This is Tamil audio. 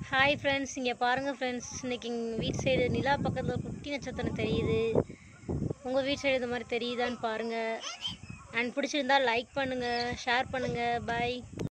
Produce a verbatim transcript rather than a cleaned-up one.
ஹாய் ஃப்ரெண்ட்ஸ், இங்கே பாருங்கள் ஃப்ரெண்ட்ஸ், இன்றைக்கி எங்கள் வீட்டு சைடு நிலா பக்கத்தில் குட்டி நட்சத்திரம் தெரியுது. உங்கள் வீட்டு சைடு இது மாதிரி தெரியுதான்னு பாருங்கள். அண்ட் பிடிச்சிருந்தால் லைக் பண்ணுங்கள், ஷேர் பண்ணுங்கள். பாய்.